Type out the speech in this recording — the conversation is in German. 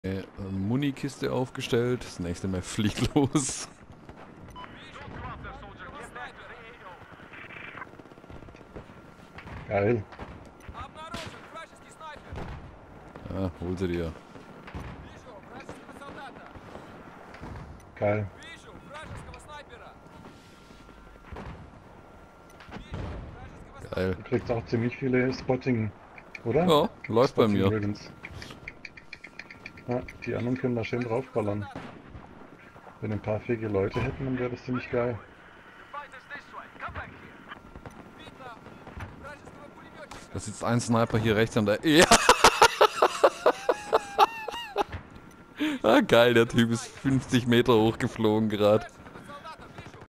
Munikiste aufgestellt. Das nächste Mal fliegt los. Geil. Ja, hol sie dir. Geil. Geil. Du kriegst auch ziemlich viele Spotting, oder? Ja, läuft bei Spotting mir. Ribbons. Ja, die anderen können da schön draufballern. Wenn ein paar fähige Leute hätten, dann wäre das ziemlich geil. Da sitzt ein Sniper hier rechts an der... Ja! Ah, geil, der Typ ist 50 Meter hochgeflogen gerade.